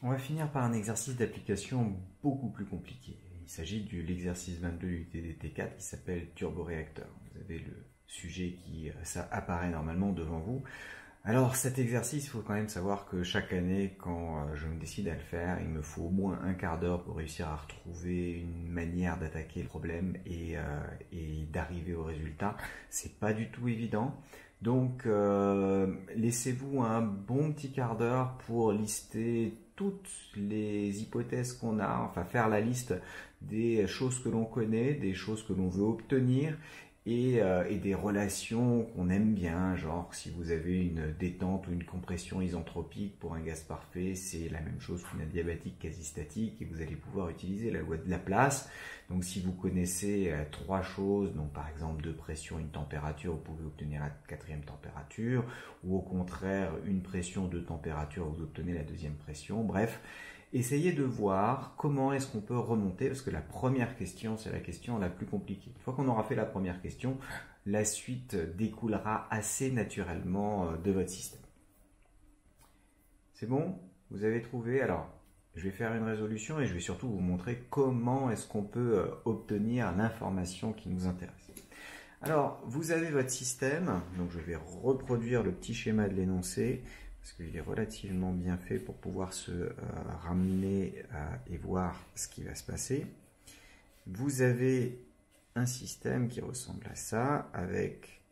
On va finir par un exercice d'application beaucoup plus compliqué. Il s'agit de l'exercice 22 du TDT4 qui s'appelle turboréacteur. Vous avez le sujet qui apparaît normalement devant vous. Alors cet exercice, il faut quand même savoir que chaque année, quand je me décide à le faire, il me faut au moins un quart d'heure pour réussir à retrouver une manière d'attaquer le problème et d'arriver au résultat. C'est pas du tout évident. Donc laissez-vous un bon petit quart d'heure pour lister toutes les hypothèses qu'on a, enfin faire la liste des choses que l'on connaît, des choses que l'on veut obtenir et des relations qu'on aime bien, genre si vous avez une détente ou une compression isentropique pour un gaz parfait, c'est la même chose qu'une adiabatique quasi-statique et vous allez pouvoir utiliser la loi de Laplace. Donc si vous connaissez trois choses, donc par exemple deux pressions, une température, vous pouvez obtenir la quatrième température, ou au contraire une pression, deux températures, vous obtenez la deuxième pression, bref. Essayez de voir comment est-ce qu'on peut remonter, parce que la première question, c'est la question la plus compliquée. Une fois qu'on aura fait la première question, la suite découlera assez naturellement de votre système. C'est bon? Vous avez trouvé? Alors, je vais faire une résolution et je vais surtout vous montrer comment est-ce qu'on peut obtenir l'information qui nous intéresse. Alors, vous avez votre système, donc je vais reproduire le petit schéma de l'énoncé, parce qu'il est relativement bien fait pour pouvoir se ramener et voir ce qui va se passer. Vous avez un système qui ressemble à ça, avec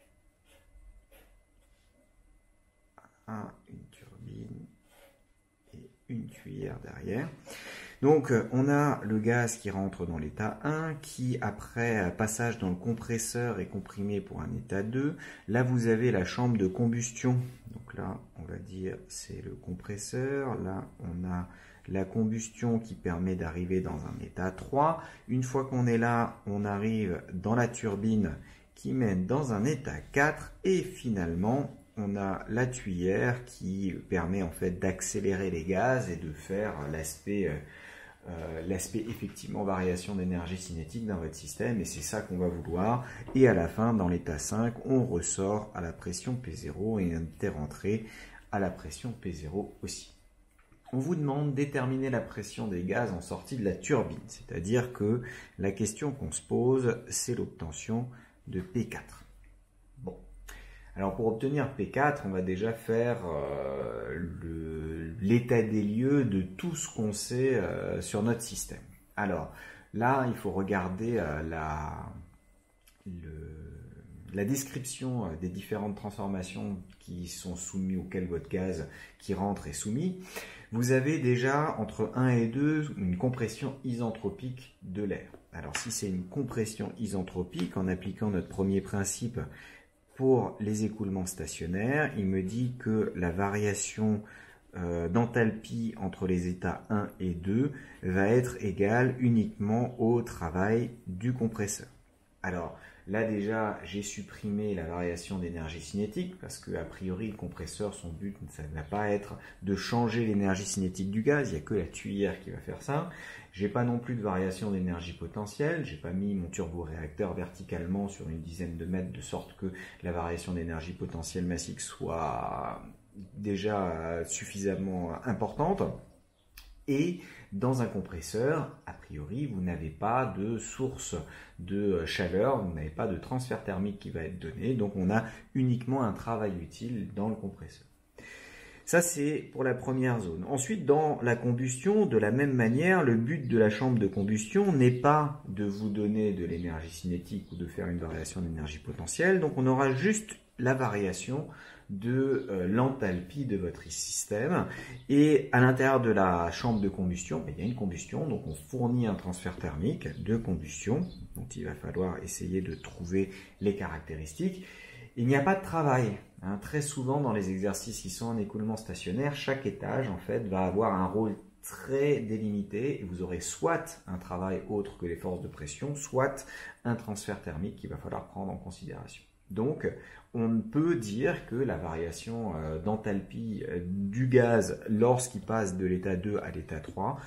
une turbine et une cuillère derrière. Donc on a le gaz qui rentre dans l'état 1, qui après passage dans le compresseur est comprimé pour un état 2. Là vous avez la chambre de combustion, donc là on va dire c'est le compresseur. Là on a la combustion qui permet d'arriver dans un état 3. Une fois qu'on est là, on arrive dans la turbine qui mène dans un état 4 et finalement on a la tuyère qui permet en fait d'accélérer les gaz et de faire l'aspect effectivement variation d'énergie cinétique dans votre système, et c'est ça qu'on va vouloir. Et à la fin, dans l'état 5, on ressort à la pression P0 et on est rentré à la pression P0 aussi. On vous demande de déterminer la pression des gaz en sortie de la turbine, c'est-à-dire que la question qu'on se pose, c'est l'obtention de P4. Bon. Alors pour obtenir P4, on va déjà faire l'état des lieux de tout ce qu'on sait sur notre système. Alors là, il faut regarder la description des différentes transformations qui sont soumises, auxquelles votre gaz qui rentre est soumis. Vous avez déjà entre 1 et 2 une compression isentropique de l'air. Alors si c'est une compression isentropique, en appliquant notre premier principe, pour les écoulements stationnaires, il me dit que la variation d'enthalpie entre les états 1 et 2 va être égale uniquement au travail du compresseur. Alors là déjà, j'ai supprimé la variation d'énergie cinétique parce que a priori le compresseur, son but, ça ne va pas être de changer l'énergie cinétique du gaz, il n'y a que la tuyère qui va faire ça. J'ai pas non plus de variation d'énergie potentielle, j'ai pas mis mon turboréacteur verticalement sur une dizaine de mètres de sorte que la variation d'énergie potentielle massique soit déjà suffisamment importante. Et dans un compresseur, a priori, vous n'avez pas de source de chaleur, vous n'avez pas de transfert thermique qui va être donné, donc on a uniquement un travail utile dans le compresseur. Ça, c'est pour la première zone. Ensuite, dans la combustion, de la même manière, le but de la chambre de combustion n'est pas de vous donner de l'énergie cinétique ou de faire une variation d'énergie potentielle. Donc, on aura juste la variation de l'enthalpie de votre système. Et à l'intérieur de la chambre de combustion, il y a une combustion. Donc, on fournit un transfert thermique de combustion dont il va falloir essayer de trouver les caractéristiques. Il n'y a pas de travail. Très souvent dans les exercices qui sont en écoulement stationnaire, chaque étage en fait va avoir un rôle très délimité et vous aurez soit un travail autre que les forces de pression, soit un transfert thermique qu'il va falloir prendre en considération. Donc on peut dire que la variation d'enthalpie du gaz lorsqu'il passe de l'état 2 à l'état 3,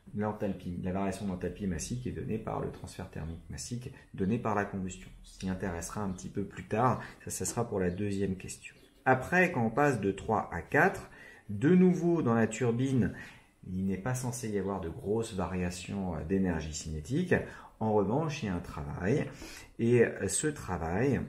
la variation d'enthalpie massique est donnée par le transfert thermique massique donné par la combustion. Ce qui intéressera un petit peu plus tard, ça sera pour la deuxième question. Après, quand on passe de 3 à 4, de nouveau dans la turbine, il n'est pas censé y avoir de grosses variations d'énergie cinétique. En revanche, il y a un travail, et ce travail,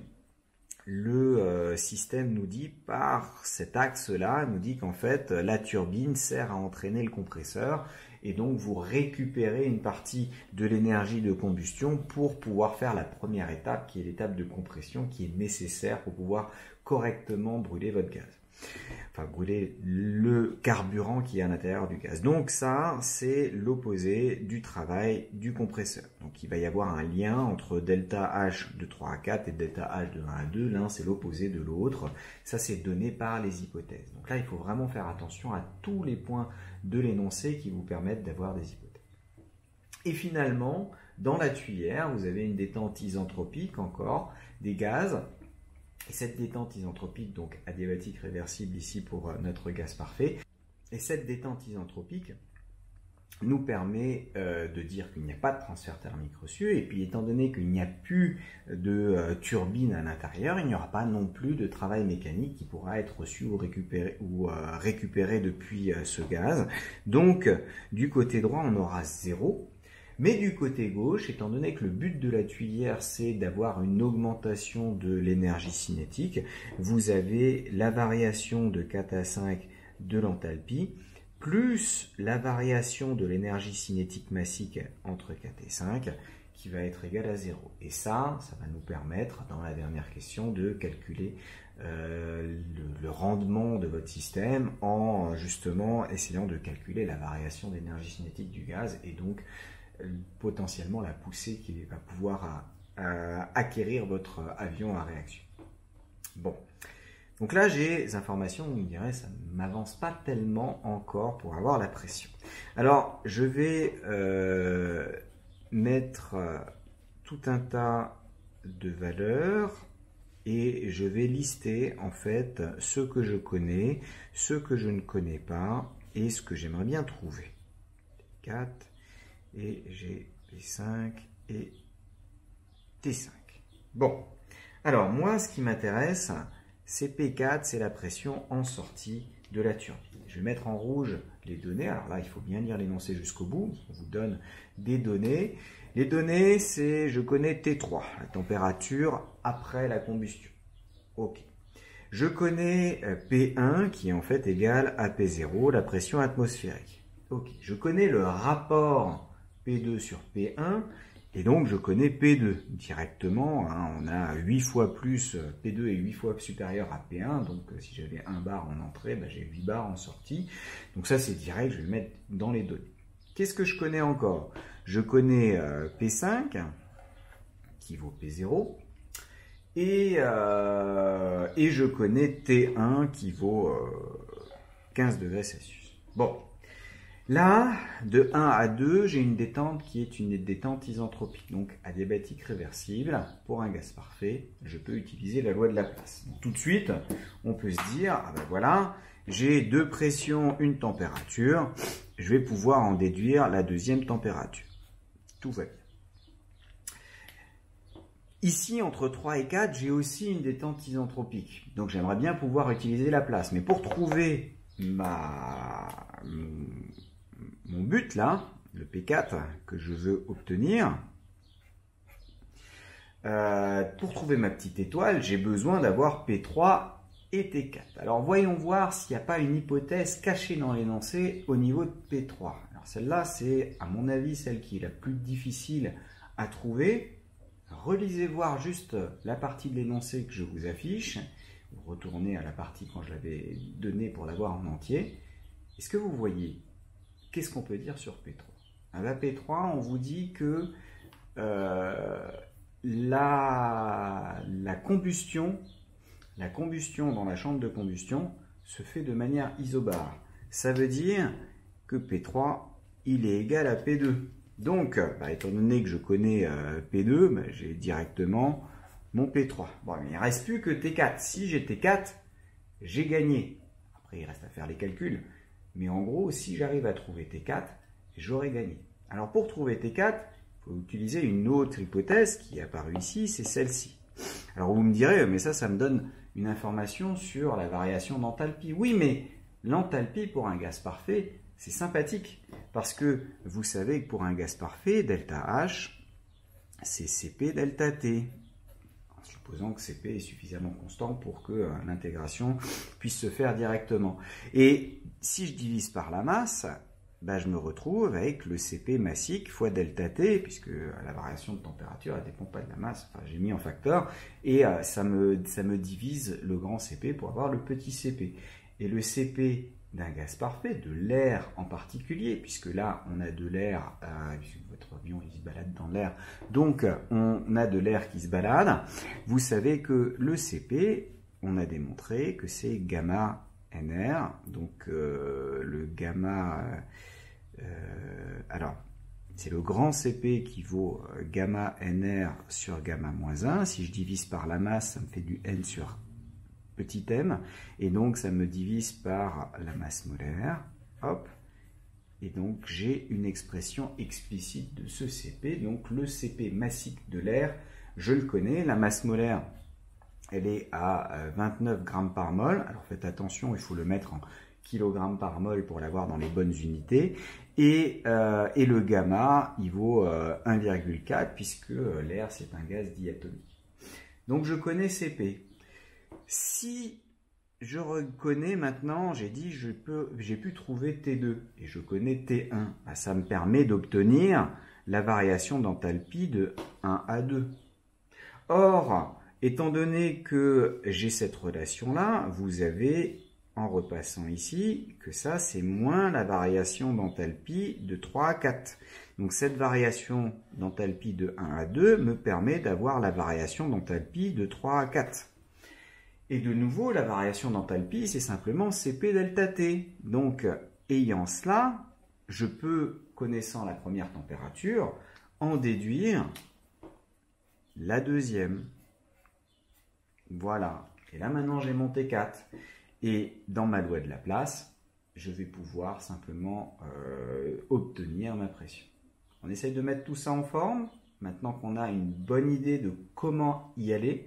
le système nous dit, par cet axe-là, nous dit qu'en fait, la turbine sert à entraîner le compresseur, et donc vous récupérez une partie de l'énergie de combustion pour pouvoir faire la première étape, qui est l'étape de compression, qui est nécessaire pour pouvoir correctement brûler votre gaz. Enfin, brûler le carburant qui est à l'intérieur du gaz. Donc ça, c'est l'opposé du travail du compresseur. Donc il va y avoir un lien entre delta H de 3 à 4 et delta H de 1 à 2. L'un, c'est l'opposé de l'autre. Ça, c'est donné par les hypothèses. Donc là, il faut vraiment faire attention à tous les points de l'énoncé qui vous permettent d'avoir des hypothèses. Et finalement, dans la tuyère, vous avez une détente isentropique encore des gaz. Et cette détente isentropique, donc adiabatique réversible ici pour notre gaz parfait, et cette détente isentropique nous permet de dire qu'il n'y a pas de transfert thermique reçu, et puis étant donné qu'il n'y a plus de turbine à l'intérieur, il n'y aura pas non plus de travail mécanique qui pourra être reçu ou récupéré depuis ce gaz. Donc du côté droit, on aura 0. Mais du côté gauche, étant donné que le but de la tuyère, c'est d'avoir une augmentation de l'énergie cinétique, vous avez la variation de 4 à 5 de l'enthalpie, plus la variation de l'énergie cinétique massique entre 4 et 5, qui va être égale à 0. Et ça va nous permettre, dans la dernière question, de calculer le rendement de votre système en justement essayant de calculer la variation d'énergie cinétique du gaz et donc potentiellement la poussée qui va pouvoir acquérir votre avion à réaction. Bon, donc là j'ai des informations où on dirait ça ne m'avance pas tellement encore pour avoir la pression. Alors je vais mettre tout un tas de valeurs et je vais lister en fait ce que je connais, ce que je ne connais pas et ce que j'aimerais bien trouver. 4 et j'ai P5 et T5. Bon, alors moi ce qui m'intéresse c'est P4, c'est la pression en sortie de la turbine. Je vais mettre en rouge les données, alors là il faut bien lire l'énoncé jusqu'au bout, on vous donne des données. Les données c'est, je connais T3, la température après la combustion. Ok. Je connais P1 qui est en fait égal à P0, la pression atmosphérique. Ok. Je connais le rapport P2 sur P1, et donc je connais P2 directement, hein, on a 8 fois plus, P2 est 8 fois supérieur à P1, donc si j'avais 1 bar en entrée, ben, j'ai 8 bars en sortie, donc ça c'est direct, je vais le mettre dans les données. Qu'est-ce que je connais encore? Je connais P5, qui vaut P0, et je connais T1, qui vaut 15 degrés Celsius. Bon. Là, de 1 à 2, j'ai une détente qui est une détente isentropique, donc adiabatique réversible. Pour un gaz parfait, je peux utiliser la loi de Laplace. Donc, tout de suite, on peut se dire, ah ben voilà, j'ai deux pressions, une température, je vais pouvoir en déduire la deuxième température. Tout va bien. Ici, entre 3 et 4, j'ai aussi une détente isentropique. Donc j'aimerais bien pouvoir utiliser Laplace. Mais pour trouver mon but là, le P4 que je veux obtenir, pour trouver ma petite étoile, j'ai besoin d'avoir P3 et T4. Alors voyons voir s'il n'y a pas une hypothèse cachée dans l'énoncé au niveau de P3. Alors celle-là, c'est à mon avis celle qui est la plus difficile à trouver. Relisez voir juste la partie de l'énoncé que je vous affiche. Vous retournez à la partie quand je l'avais donnée pour l'avoir en entier. Est-ce que vous voyez? Qu'est-ce qu'on peut dire sur P3? À la P3, on vous dit que la combustion dans la chambre de combustion se fait de manière isobare. Ça veut dire que P3, il est égal à P2. Donc, étant donné que je connais P2, j'ai directement mon P3. Bon, il ne reste plus que T4. Si j'ai T4, j'ai gagné. Après, il reste à faire les calculs. Mais en gros, si j'arrive à trouver T4, j'aurai gagné. Alors pour trouver T4, il faut utiliser une autre hypothèse qui est apparue ici, c'est celle-ci. Alors vous me direz, mais ça me donne une information sur la variation d'enthalpie. Oui, mais l'enthalpie pour un gaz parfait, c'est sympathique parce que vous savez que pour un gaz parfait, delta H, c'est Cp delta T, en supposant que Cp est suffisamment constant pour que l'intégration puisse se faire directement. Et si je divise par la masse, ben, je me retrouve avec le Cp massique fois delta T, puisque la variation de température ne dépend pas de la masse, enfin, j'ai mis en facteur, et ça me divise le grand Cp pour avoir le petit Cp. Et le Cp d'un gaz parfait, de l'air en particulier, puisque là on a de l'air, votre avion il se balade dans l'air, donc on a de l'air qui se balade. Vous savez que le Cp, on a démontré que c'est gamma NR, donc le gamma, alors c'est le grand Cp qui vaut gamma NR sur gamma moins 1, si je divise par la masse, ça me fait du N sur petit m, et donc ça me divise par la masse molaire, hop, et donc j'ai une expression explicite de ce Cp, donc le Cp massique de l'air, je le connais, la masse molaire, elle est à 29 grammes par mol, alors faites attention, il faut le mettre en kilogrammes par mol pour l'avoir dans les bonnes unités, et le gamma, il vaut 1,4, puisque l'air c'est un gaz diatomique. Donc je connais Cp. Si je reconnais maintenant, j'ai dit j'ai pu trouver T2 et je connais T1, bah, ça me permet d'obtenir la variation d'enthalpie de 1 à 2. Or, étant donné que j'ai cette relation-là, vous avez, en repassant ici, que ça c'est moins la variation d'enthalpie de 3 à 4. Donc cette variation d'enthalpie de 1 à 2 me permet d'avoir la variation d'enthalpie de 3 à 4. Et de nouveau, la variation d'enthalpie, c'est simplement Cp delta T. Donc, ayant cela, je peux, connaissant la première température, en déduire la deuxième. Voilà. Et là, maintenant, j'ai mon T4. Et dans ma loi de Laplace, je vais pouvoir simplement obtenir ma pression. On essaye de mettre tout ça en forme. Maintenant qu'on a une bonne idée de comment y aller,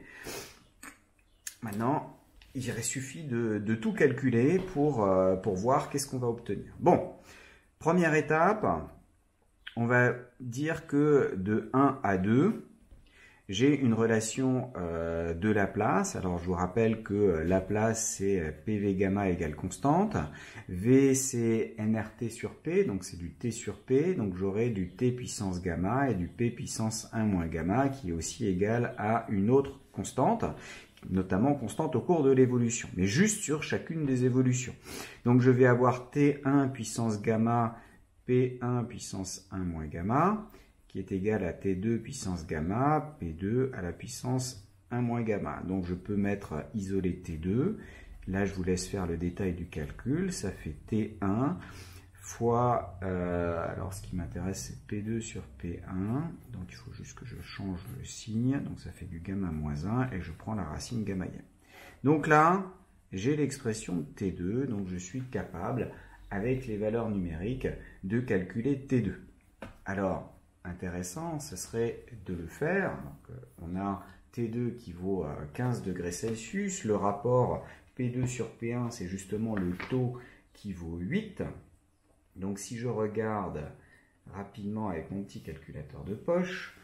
maintenant, il suffit de tout calculer pour voir qu'est-ce qu'on va obtenir. Bon, première étape, on va dire que de 1 à 2, j'ai une relation de Laplace. Alors, je vous rappelle que Laplace, c'est PV gamma égale constante. V, c'est nRT sur P, donc c'est du T sur P. Donc, j'aurai du T puissance gamma et du P puissance 1 moins gamma, qui est aussi égal à une autre constante, notamment constante au cours de l'évolution, mais juste sur chacune des évolutions. Donc je vais avoir T1 puissance gamma, P1 puissance 1 moins gamma, qui est égal à T2 puissance gamma, P2 à la puissance 1 moins gamma. Donc je peux mettre isolé T2, là je vous laisse faire le détail du calcul, ça fait T1 fois, alors ce qui m'intéresse c'est P2 sur P1, donc il faut juste que je change le signe, donc ça fait du gamma moins 1 et je prends la racine gamma n. Donc là, j'ai l'expression de T2, donc je suis capable, avec les valeurs numériques, de calculer T2. Alors, intéressant, ce serait de le faire. Donc, on a T2 qui vaut 15 degrés Celsius, le rapport P2 sur P1, c'est justement le taux qui vaut 8. Donc si je regarde rapidement avec mon petit calculateur de poche,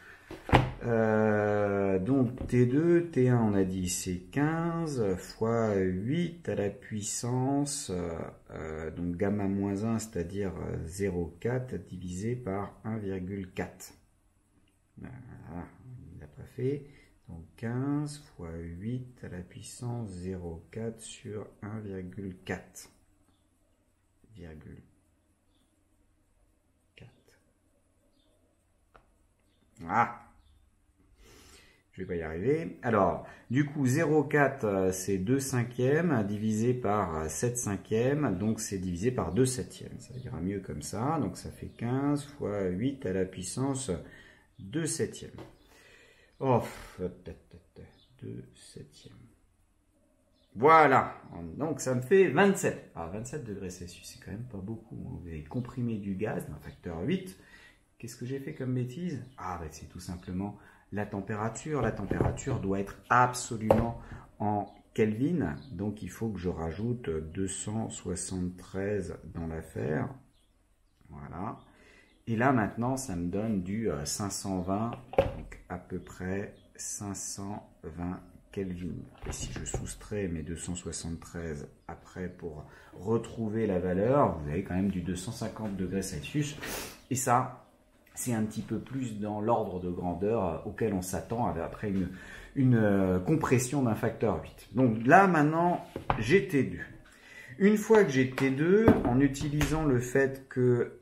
donc T2, T1 on a dit c'est 15 fois 8 à la puissance, donc gamma moins 1, c'est-à-dire 0,4 divisé par 1,4. Voilà, il n'a pas fait. Donc 15 fois 8 à la puissance 0,4 sur 1,4. Ah, je vais pas y arriver. Alors, du coup, 0,4 c'est 2 cinquièmes divisé par 7 cinquièmes, donc c'est divisé par 2 septièmes. Ça ira mieux comme ça. Donc ça fait 15 fois 8 à la puissance 2 septièmes. Oh, 2 septièmes. Voilà, donc ça me fait 27. Alors 27 degrés Celsius, c'est quand même pas beaucoup. Vous avez comprimé du gaz d'un facteur 8. Qu'est-ce que j'ai fait comme bêtise? Ah, ben c'est tout simplement la température. La température doit être absolument en Kelvin. Donc, il faut que je rajoute 273 dans l'affaire. Et là maintenant ça me donne du 520, donc à peu près 520 Kelvin. Et si je soustrais mes 273 après pour retrouver la valeur, vous avez quand même du 250 degrés Celsius. Et ça, c'est un petit peu plus dans l'ordre de grandeur auquel on s'attend après une compression d'un facteur 8. Donc là maintenant, j'ai T2. Une fois que j'ai T2, en utilisant le fait que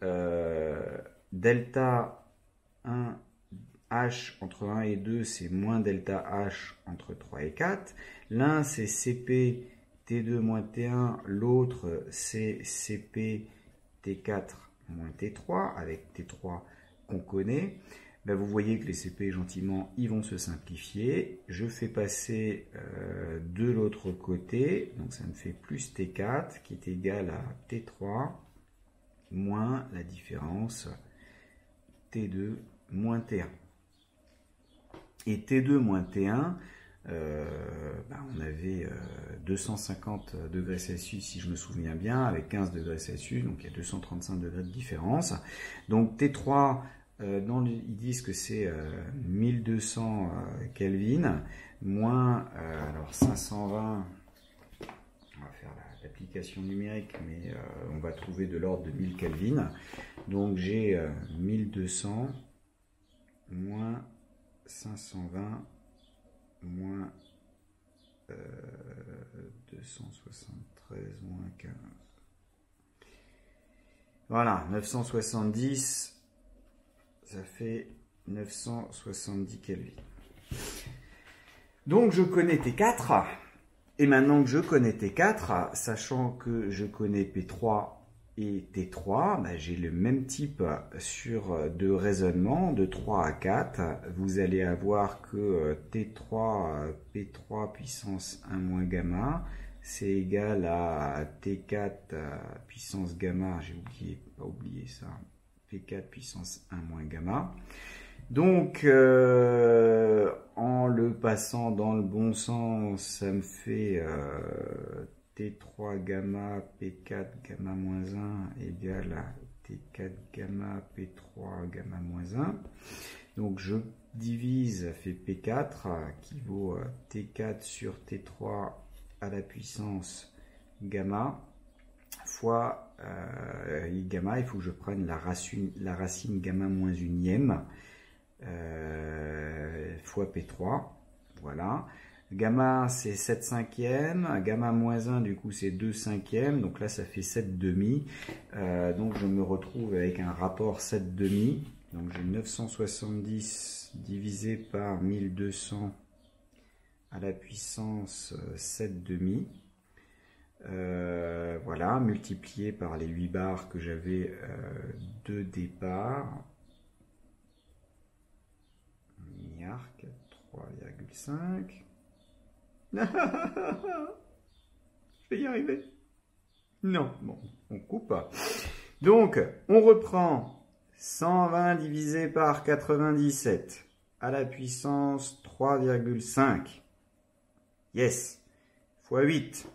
delta 1 H entre 1 et 2, c'est moins delta H entre 3 et 4. L'un, c'est CP T2 moins T1. L'autre, c'est CP T4 moins T3, avec T3 qu'on connaît. Ben, vous voyez que les CP, gentiment, ils vont se simplifier. Je fais passer de l'autre côté. Donc, ça me fait plus T4 qui est égal à T3 moins la différence T2 moins T1. Et T2 moins T1, on avait 250 degrés Celsius si je me souviens bien, avec 15 degrés Celsius, donc il y a 235 degrés de différence. Donc T3, ils disent que c'est 1200 Kelvin, moins alors 520, on va faire l'application numérique, mais on va trouver de l'ordre de 1000 Kelvin. Donc j'ai 1200 moins 520 moins 273 moins 15. Voilà, 970, ça fait 970 Kelvin. Donc je connais T4, et maintenant que je connais T4, sachant que je connais P3 et T3, j'ai le même type de raisonnement, de 3 à 4. Vous allez avoir que T3, P3 puissance 1 moins gamma, c'est égal à T4 puissance gamma, j'ai pas oublié ça, P4 puissance 1 moins gamma. Donc, en le passant dans le bon sens, ça me fait T3 gamma P4 gamma moins 1 égale à T4 gamma P3 gamma moins 1. Donc je divise, ça fait P4 qui vaut T4 sur T3 à la puissance gamma fois gamma. Il faut que je prenne la racine gamma moins unième fois P3. Voilà. Gamma, c'est 7 cinquièmes. Gamma moins 1, du coup, c'est 2 cinquièmes. Donc là, ça fait 7 demi. Donc, je me retrouve avec un rapport 7 demi. Donc, j'ai 970 divisé par 1200 à la puissance 7 demi. Voilà, multiplié par les 8 bars que j'avais de départ. Mini-arc, 3,5. Je vais y arriver. Non, bon, on coupe. Donc, on reprend 120 divisé par 97 à la puissance 3,5. Yes, fois 8.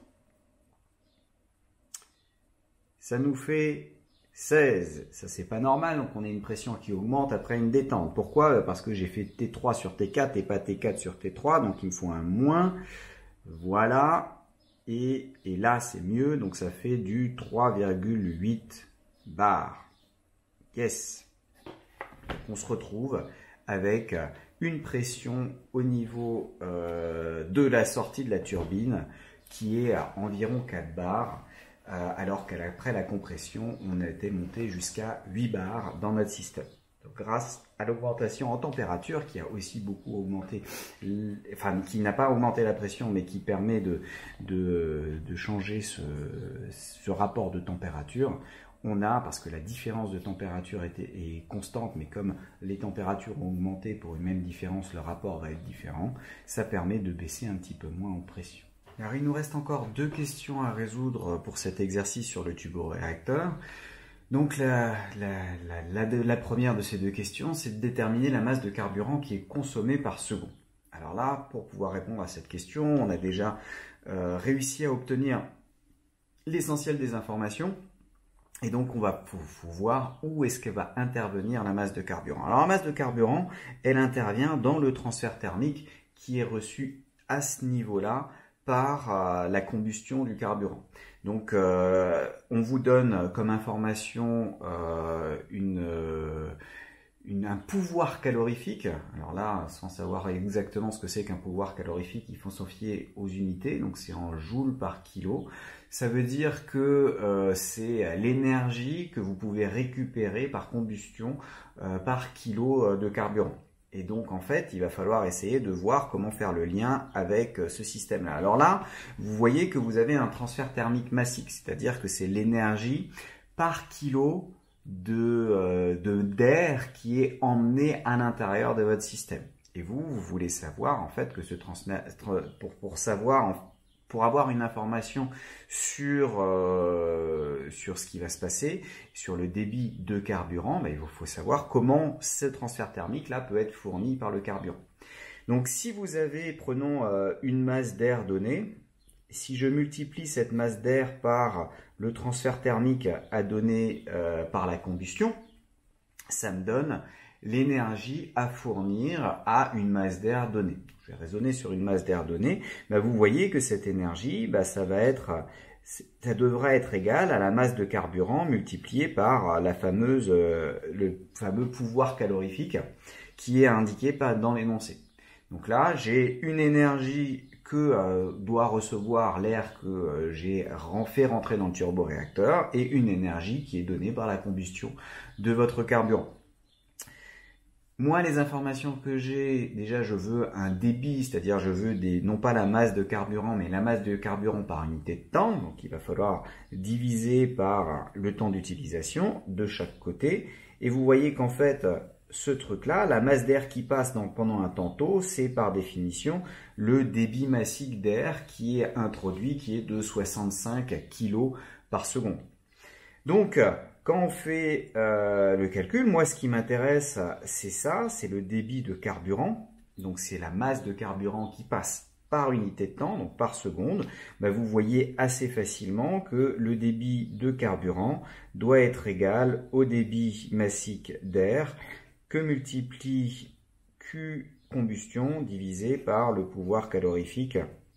Ça nous fait 16. Ça, c'est pas normal. Donc, on a une pression qui augmente après une détente. Pourquoi? Parce que j'ai fait T3 sur T4 et pas T4 sur T3. Donc, il me faut un moins. Voilà. Et là, c'est mieux. Donc, ça fait du 3,8 bar. Yes. Donc, on se retrouve avec une pression au niveau de la sortie de la turbine qui est à environ 4 bars. Alors qu'après la compression, on a été monté jusqu'à 8 bars dans notre système. Donc, grâce à l'augmentation en température qui a aussi beaucoup augmenté, enfin qui n'a pas augmenté la pression, mais qui permet de changer ce rapport de température, on a, parce que la différence de température est constante, mais comme les températures ont augmenté pour une même différence, le rapport va être différent, ça permet de baisser un petit peu moins en pression. Alors, il nous reste encore 2 questions à résoudre pour cet exercice sur le turboréacteur. Donc, la première de ces 2 questions, c'est de déterminer la masse de carburant qui est consommée par seconde. Alors là, pour pouvoir répondre à cette question, on a déjà réussi à obtenir l'essentiel des informations. Et donc, faut voir où est-ce qu'elle va intervenir la masse de carburant. Alors, la masse de carburant, elle intervient dans le transfert thermique qui est reçu à ce niveau-là par la combustion du carburant. Donc, on vous donne comme information un pouvoir calorifique. Alors là, sans savoir exactement ce que c'est qu'un pouvoir calorifique, il faut s'en fier aux unités. Donc, c'est en joules par kilo. Ça veut dire que c'est l'énergie que vous pouvez récupérer par combustion par kilo de carburant. Et donc, en fait, il va falloir essayer de voir comment faire le lien avec ce système-là. Alors là, vous voyez que vous avez un transfert thermique massique, c'est-à-dire que c'est l'énergie par kilo d'air qui est emmené à l'intérieur de votre système. Et vous voulez savoir, en fait, que ce transfert, pour avoir une information sur ce qui va se passer, sur le débit de carburant, ben, il faut savoir comment ce transfert thermique-là peut être fourni par le carburant. Donc si vous avez, prenons une masse d'air donnée, si je multiplie cette masse d'air par le transfert thermique à donner par la combustion, ça me donne l'énergie à fournir à une masse d'air donnée. Je vais raisonner sur une masse d'air donnée. Ben, vous voyez que cette énergie, ben, ça devrait être égal à la masse de carburant multipliée par le fameux pouvoir calorifique qui est indiqué dans l'énoncé. Donc là, j'ai une énergie que doit recevoir l'air que j'ai fait rentrer dans le turboréacteur et une énergie qui est donnée par la combustion de votre carburant. Moi, les informations que j'ai, déjà, je veux un débit, c'est-à-dire je veux non pas la masse de carburant, mais la masse de carburant par unité de temps. Donc, il va falloir diviser par le temps d'utilisation de chaque côté. Et vous voyez qu'en fait, ce truc-là, la masse d'air qui passe pendant un tantôt, c'est par définition le débit massique d'air qui est introduit, qui est de 65 kg par seconde. Donc, quand on fait le calcul, moi ce qui m'intéresse, c'est ça, c'est le débit de carburant. Donc c'est la masse de carburant qui passe par unité de temps, donc par seconde. Ben, vous voyez assez facilement que le débit de carburant doit être égal au débit massique d'air que multiplie Q combustion divisé par le pouvoir calorifique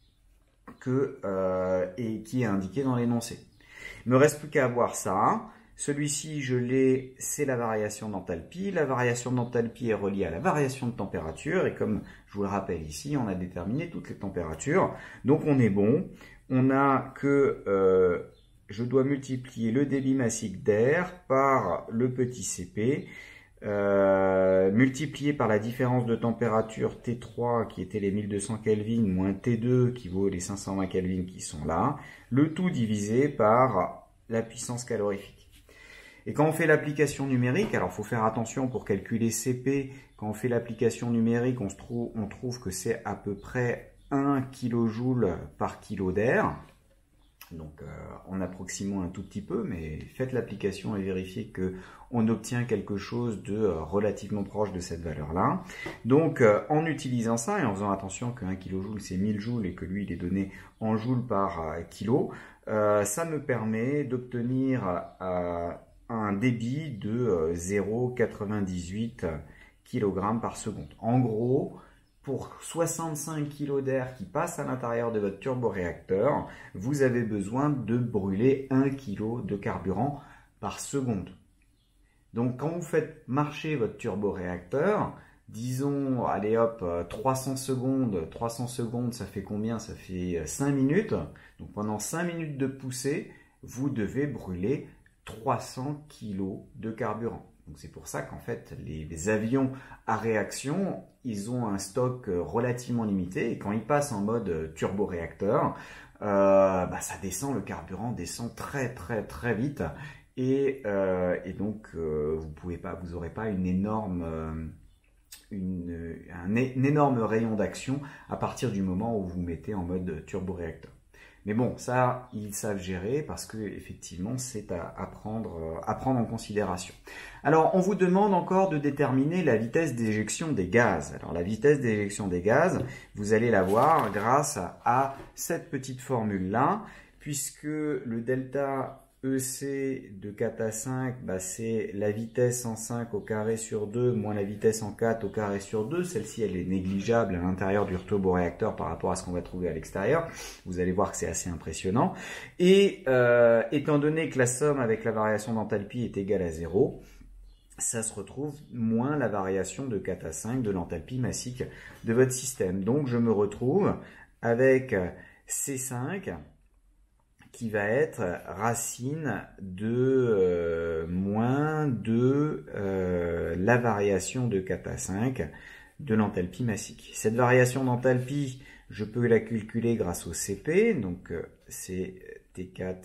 qui est indiqué dans l'énoncé. Il ne me reste plus qu'à avoir ça. Celui-ci, je l'ai, c'est la variation d'enthalpie. La variation d'enthalpie est reliée à la variation de température. Et comme je vous le rappelle ici, on a déterminé toutes les températures. Donc on est bon. On a que je dois multiplier le débit massique d'air par le petit Cp, multiplié par la différence de température T3 qui était les 1200 Kelvin moins T2 qui vaut les 520 Kelvin qui sont là. Le tout divisé par la puissance calorifique. Et quand on fait l'application numérique, alors il faut faire attention pour calculer Cp, quand on fait l'application numérique, on trouve que c'est à peu près 1 kJ par kilo d'air. Donc en approximant un tout petit peu, mais faites l'application et vérifiez qu'on obtient quelque chose de relativement proche de cette valeur-là. Donc en utilisant ça et en faisant attention que 1 kJ c'est 1000 joules et que lui il est donné en joules par kilo, ça me permet d'obtenir un débit de 0,98 kg par seconde. En gros, pour 65 kg d'air qui passe à l'intérieur de votre turboréacteur, vous avez besoin de brûler 1 kg de carburant par seconde. Donc quand vous faites marcher votre turboréacteur, disons, allez hop, 300 secondes, ça fait combien? Ça fait 5 minutes. Donc pendant 5 minutes de poussée, vous devez brûler 300 kg de carburant. Donc c'est pour ça qu'en fait les avions à réaction, ils ont un stock relativement limité et quand ils passent en mode turboréacteur, ça descend, le carburant descend très vite et donc vous n'aurez pas un énorme rayon d'action à partir du moment où vous mettez en mode turboréacteur. Mais bon, ça, ils savent gérer parce que effectivement, c'est à prendre en considération. Alors, on vous demande encore de déterminer la vitesse d'éjection des gaz. Alors, la vitesse d'éjection des gaz, vous allez la voir grâce à cette petite formule-là, puisque le delta EC de 4 à 5, bah, c'est la vitesse en 5 au carré sur 2 moins la vitesse en 4 au carré sur 2. Celle-ci, elle est négligeable à l'intérieur du turboréacteur par rapport à ce qu'on va trouver à l'extérieur. Vous allez voir que c'est assez impressionnant. Et étant donné que la somme avec la variation d'enthalpie est égale à 0, ça se retrouve moins la variation de 4 à 5 de l'enthalpie massique de votre système. Donc je me retrouve avec C5 qui va être racine de moins de la variation de 4 à 5 de l'enthalpie massique. Cette variation d'enthalpie, je peux la calculer grâce au CP, donc c'est T4,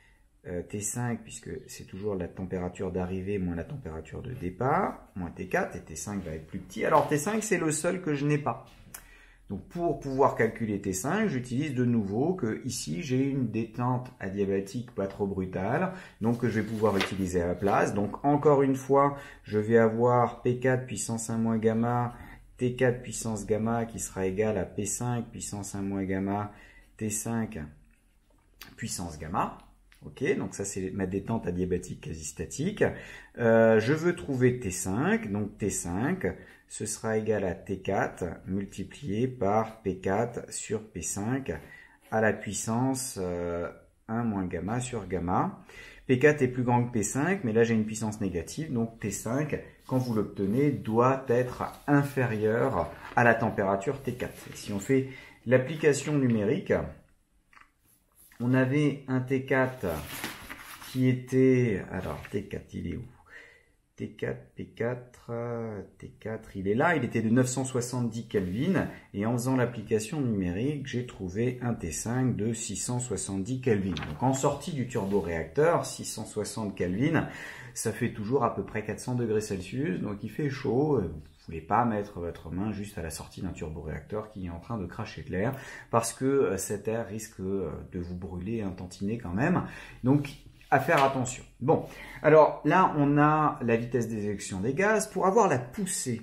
T5, puisque c'est toujours la température d'arrivée moins la température de départ, moins T4, et T5 va être plus petit. Alors T5, c'est le seul que je n'ai pas. Donc pour pouvoir calculer T5, j'utilise de nouveau que ici j'ai une détente adiabatique pas trop brutale, donc que je vais pouvoir utiliser à la place. Donc encore une fois, je vais avoir P4 puissance 1 moins gamma, T4 puissance gamma qui sera égal à P5 puissance 1 moins gamma, T5 puissance gamma. Ok, donc ça c'est ma détente adiabatique quasi statique. Je veux trouver T5, donc T5, ce sera égal à T4 multiplié par P4 sur P5 à la puissance 1 moins gamma sur gamma. P4 est plus grand que P5, mais là j'ai une puissance négative, donc T5, quand vous l'obtenez, doit être inférieur à la température T4. Et si on fait l'application numérique, on avait un T4 qui était... Alors, T4, il est où? T4, P4, T4, il est là. Il était de 970 Kelvin. Et en faisant l'application numérique, j'ai trouvé un T5 de 670 Kelvin. Donc, en sortie du turboréacteur, 660 Kelvin, ça fait toujours à peu près 400 degrés Celsius. Donc, il fait chaud. Vous ne voulez pas mettre votre main juste à la sortie d'un turboréacteur qui est en train de cracher de l'air parce que cet air risque de vous brûler un tantinet quand même. Donc, à faire attention. Bon, alors là, on a la vitesse d'éjection des gaz. Pour avoir la poussée,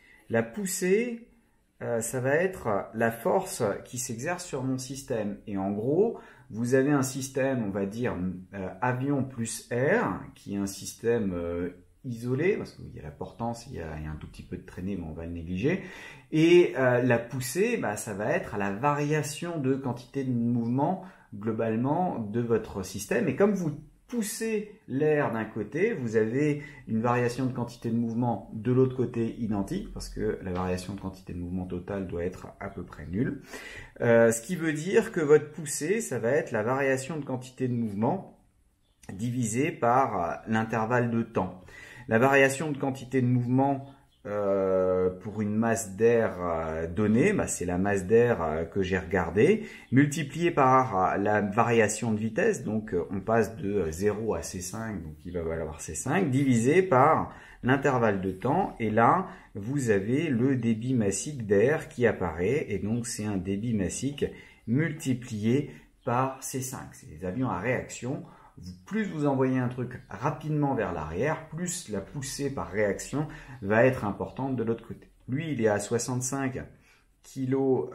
ça va être la force qui s'exerce sur mon système. Et en gros, vous avez un système, on va dire, avion plus air, qui est un système isolé, parce qu'il y a la portance, il y a un tout petit peu de traînée, mais on va le négliger. Et la poussée, bah, ça va être à la variation de quantité de mouvement globalement de votre système. Et comme vous poussez l'air d'un côté, vous avez une variation de quantité de mouvement de l'autre côté identique, parce que la variation de quantité de mouvement totale doit être à peu près nulle. Ce qui veut dire que votre poussée, ça va être la variation de quantité de mouvement divisée par l'intervalle de temps. La variation de quantité de mouvement pour une masse d'air donnée, bah, c'est la masse d'air que j'ai regardée, multipliée par la variation de vitesse, donc on passe de 0 à C5, donc il va valoir C5, divisé par l'intervalle de temps, et là, vous avez le débit massique d'air qui apparaît, et donc c'est un débit massique multiplié par C5. C'est des avions à réaction. Plus vous envoyez un truc rapidement vers l'arrière, plus la poussée par réaction va être importante de l'autre côté. Lui, il est à 65 kg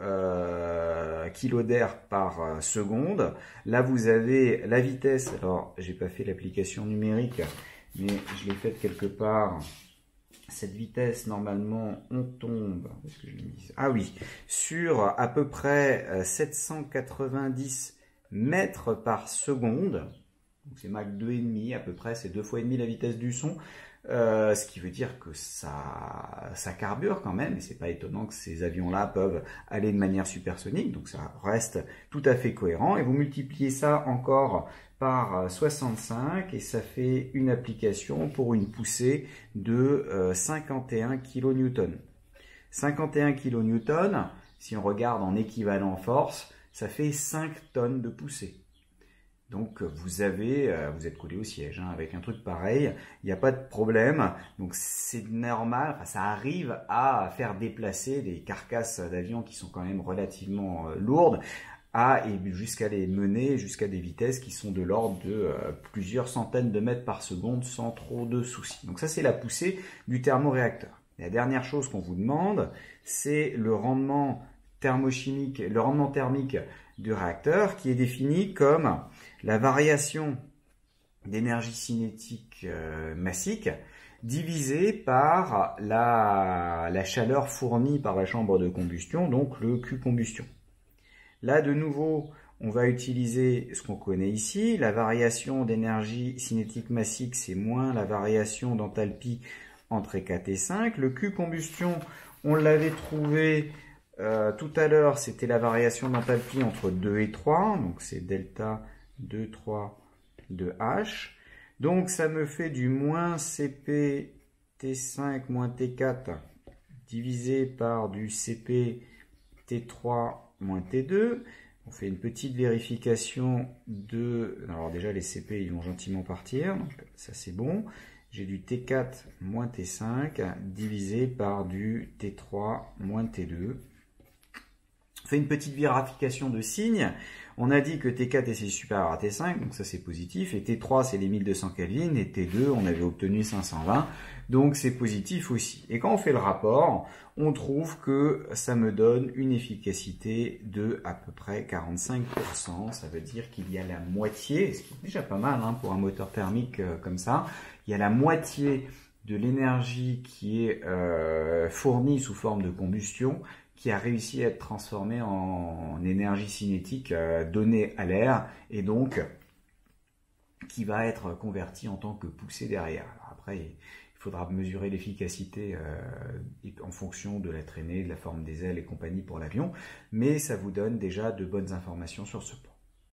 d'air par seconde. Là, vous avez la vitesse. Alors, j'ai pas fait l'application numérique, mais je l'ai faite quelque part. Cette vitesse, normalement, on tombe, où est-ce que je l'ai mis ? Ah oui, sur à peu près 790 mètres par seconde. C'est Mach 2,5 à peu près, c'est 2 fois et demi la vitesse du son, ce qui veut dire que ça carbure quand même, et c'est pas étonnant que ces avions-là peuvent aller de manière supersonique, donc ça reste tout à fait cohérent, et vous multipliez ça encore par 65, et ça fait une application pour une poussée de 51 kN. 51 kN, si on regarde en équivalent force, ça fait 5 tonnes de poussée. Donc vous êtes collé au siège, hein, avec un truc pareil, il n'y a pas de problème. Donc c'est normal, enfin, ça arrive à faire déplacer des carcasses d'avions qui sont quand même relativement lourdes, et jusqu'à les mener jusqu'à des vitesses qui sont de l'ordre de plusieurs centaines de mètres par seconde sans trop de soucis. Donc ça c'est la poussée du thermoréacteur. Et la dernière chose qu'on vous demande, c'est le rendement thermochimique, le rendement thermique du réacteur qui est défini comme la variation d'énergie cinétique massique divisé par la chaleur fournie par la chambre de combustion, donc le Q combustion. Là, de nouveau, on va utiliser ce qu'on connaît ici. La variation d'énergie cinétique massique, c'est moins la variation d'enthalpie entre E4 et 5. Le Q combustion, on l'avait trouvé tout à l'heure, c'était la variation d'enthalpie entre 2 et 3. Donc, c'est delta 2, 3 de H. Donc, ça me fait du moins Cp T5 moins T4 divisé par du Cp T3 moins T2. On fait une petite vérification de... Alors déjà, les Cp, ils vont gentiment partir. Donc, ça, c'est bon. J'ai du T4 moins T5 divisé par du T3 moins T2. On fait une petite vérification de signes. On a dit que T4 est supérieur à T5, donc ça c'est positif. Et T3 c'est les 1200 Kelvin. Et T2 on avait obtenu 520. Donc c'est positif aussi. Et quand on fait le rapport, on trouve que ça me donne une efficacité de à peu près 45%. Ça veut dire qu'il y a la moitié, ce qui est déjà pas mal hein, pour un moteur thermique comme ça. Il y a la moitié de l'énergie qui est fournie sous forme de combustion qui a réussi à être transformée en énergie cinétique donnée à l'air et donc qui va être convertie en tant que poussée derrière. Alors après, il faudra mesurer l'efficacité en fonction de la traînée, de la forme des ailes et compagnie pour l'avion, mais ça vous donne déjà de bonnes informations sur ce point.